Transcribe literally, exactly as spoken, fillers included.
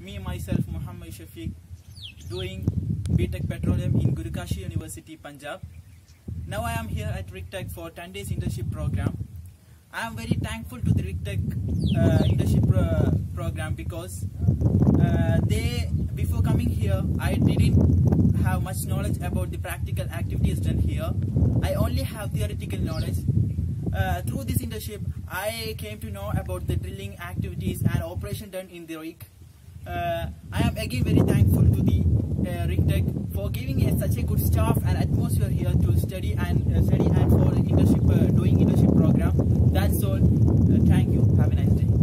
me myself Muhammad Shafiq, doing B Tech Petroleum in Guru Kashi University, Punjab. Now I am here at RICTEC for ten days internship program. I am very thankful to the RICTEC uh, internship pro program because uh, they, before coming here, I didn't have much knowledge about the practical activities done here. I only have theoretical knowledge. Uh, through this internship, I came to know about the drilling activities and operation done in the rig. Uh, I am again very thankful to the uh, RICTEC for giving us such a good staff and atmosphere here to study and uh, study and for internship, uh, doing internship program. That's all. Uh, thank you. Have a nice day.